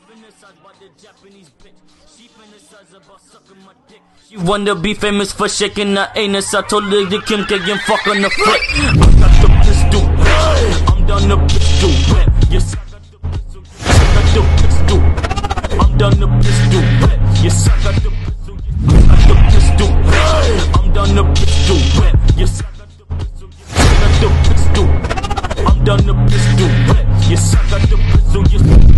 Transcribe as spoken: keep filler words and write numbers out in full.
fantasized about the Japanese bitch. She fantasized about sucking my dick. She wanna be famous for shaking her anus. I told her the Kim K and fuck on the flick. I got the pistol, I'm down the pistol. Yes, I got the pistol. I got the pistol. I'm down the pistol. Yes, I got the pistol. I got the pistol. I'm down the pistol. Yes, I got the pistol. I got the pistol. I'm down the pistol. Yes, I got the pistol. Yes.